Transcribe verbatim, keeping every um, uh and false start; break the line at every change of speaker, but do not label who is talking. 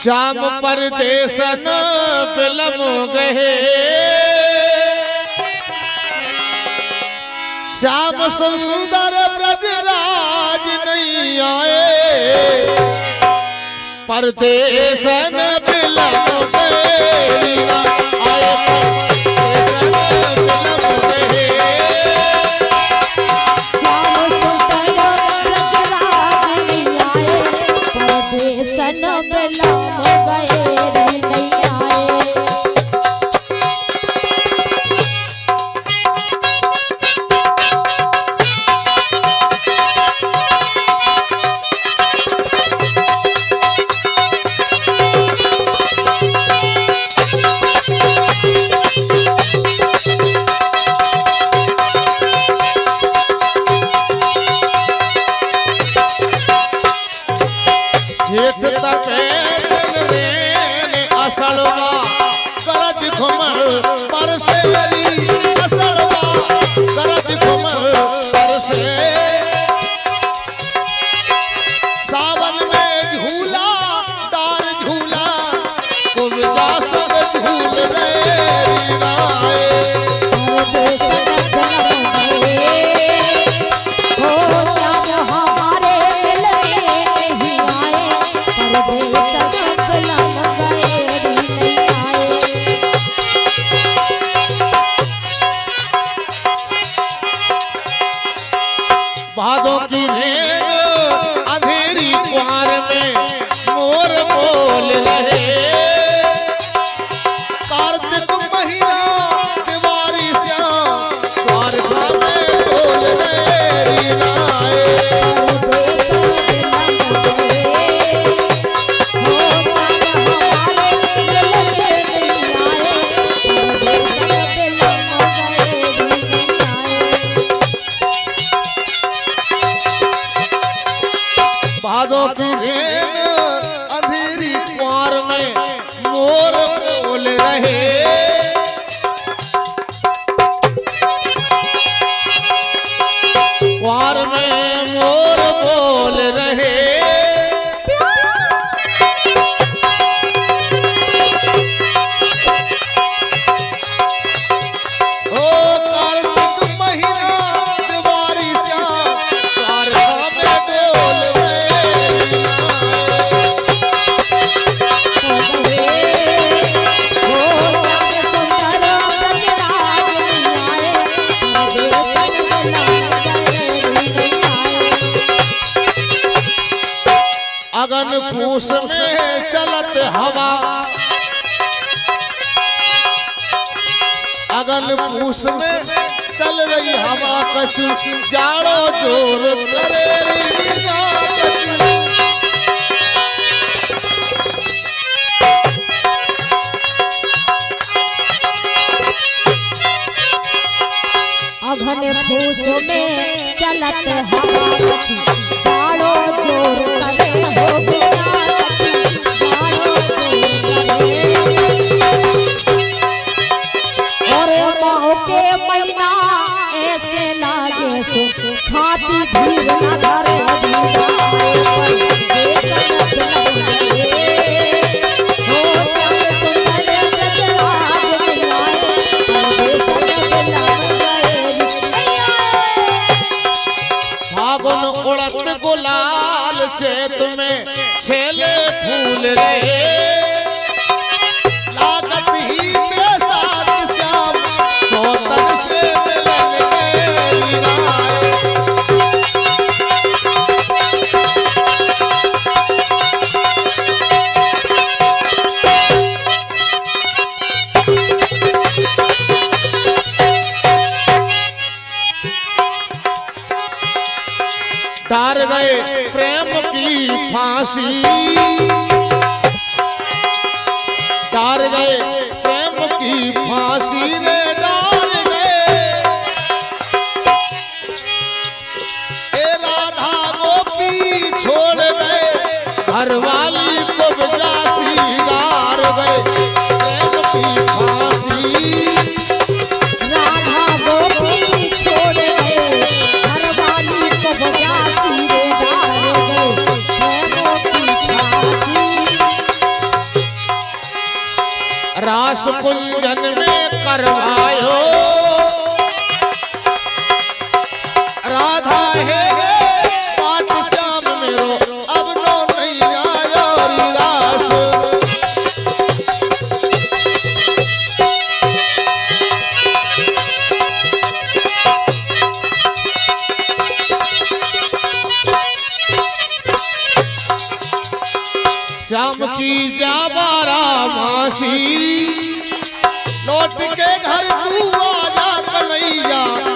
श्याम परदेसन बिलम गए, श्याम सुंदर ब्रजराज नहीं आए, परदेसन बिलम गए ना आए, परदेसन बिलम गए। भादों की रेन अंधेरी कुआर में मोर बोल रहे, कार्तिक महीना दिवारी श्याम द्वारका में बोल रहे रीनाए। भादों की रेन अंधेरी कुआर में मोर बोल रहे, कुआर में मोर बोल रहे, अगन फूस में चलत हवा, अगन फूस में चल रही हवा कछु जाड़ो जोर करे
अगन फूस में चलत हवा कछु जाड़ो जोर करे हो बिना जाड़ो और बाहों के महीना ऐसे लागे सो छाती भीड़ न धरे
फागुन उड़त गुलाल चेत में छेले फूल रहे, लागत ही बेसात श्याम सौतन से मिलन गए। डार गए प्रेम की फांसी, डार गए प्रेम की फांसी रे डार गए, ए राधा गोपी छोड़ गए, घरवाली को बजासी डार गए प्रेम की फांसी,
राधा गोपी छोड़ गए, घरवाली को बजासी रे डार गए प्रेम की फांसी।
रास कुंजन में करवायो राधा है पाठ श्याम मेरो अब नो नहीं आयो री रास। श्याम की जाबारा मासी लौट के घर तू आजा कन्हैया